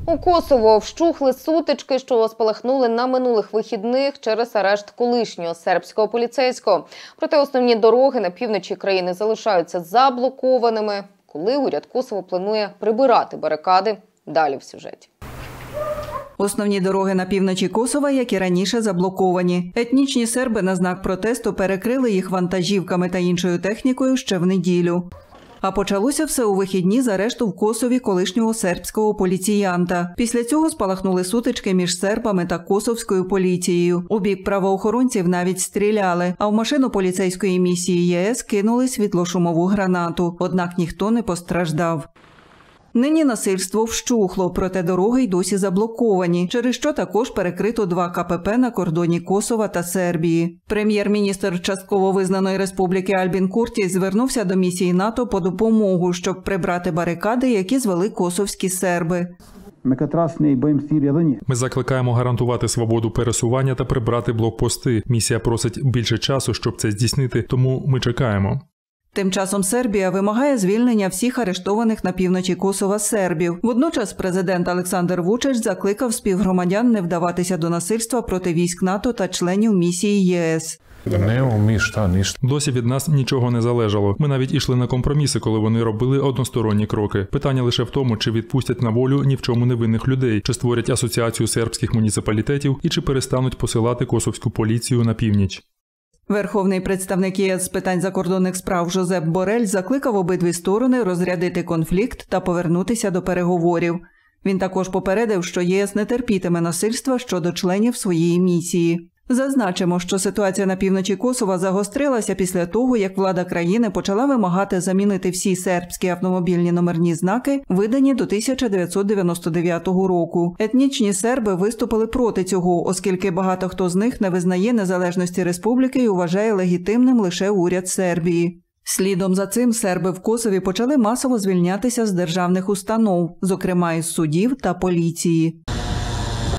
У Косово вщухли сутички, що спалахнули на минулих вихідних через арешт колишнього сербського поліцейського. Проте основні дороги на півночі країни залишаються заблокованими. Коли уряд Косово планує прибирати барикади? Далі в сюжеті. Основні дороги на півночі Косова, як і раніше, заблоковані. Етнічні серби на знак протесту перекрили їх вантажівками та іншою технікою ще в неділю. А почалося все у вихідні з арешту в Косові колишнього сербського поліціянта. Після цього спалахнули сутички між сербами та косовською поліцією. У бік правоохоронців навіть стріляли, а в машину поліцейської місії ЄС кинули світлошумову гранату. Однак ніхто не постраждав. Нині насильство вщухло, проте дороги й досі заблоковані, через що також перекрито 2 КПП на кордоні Косова та Сербії. Прем'єр-міністр частково визнаної республіки Альбін Куртій звернувся до місії НАТО по допомогу, щоб прибрати барикади, які звели косовські серби. Ми закликаємо гарантувати свободу пересування та прибрати блокпости. Місія просить більше часу, щоб це здійснити, тому ми чекаємо. Тим часом Сербія вимагає звільнення всіх арештованих на півночі Косова сербів. Водночас президент Олександр Вучич закликав співгромадян не вдаватися до насильства проти військ НАТО та членів місії ЄС. Досі від нас нічого не залежало. Ми навіть ішли на компроміси, коли вони робили односторонні кроки. Питання лише в тому, чи відпустять на волю ні в чому невинних людей, чи створять асоціацію сербських муніципалітетів і чи перестануть посилати косовську поліцію на північ. Верховний представник ЄС з питань закордонних справ Жозеп Борель закликав обидві сторони розрядити конфлікт та повернутися до переговорів. Він також попередив, що ЄС не терпітиме насильства щодо членів своєї місії. Зазначимо, що ситуація на півночі Косова загострилася після того, як влада країни почала вимагати замінити всі сербські автомобільні номерні знаки, видані до 1999 року. Етнічні серби виступили проти цього, оскільки багато хто з них не визнає незалежності республіки і вважає легітимним лише уряд Сербії. Слідом за цим серби в Косові почали масово звільнятися з державних установ, зокрема із судів та поліції.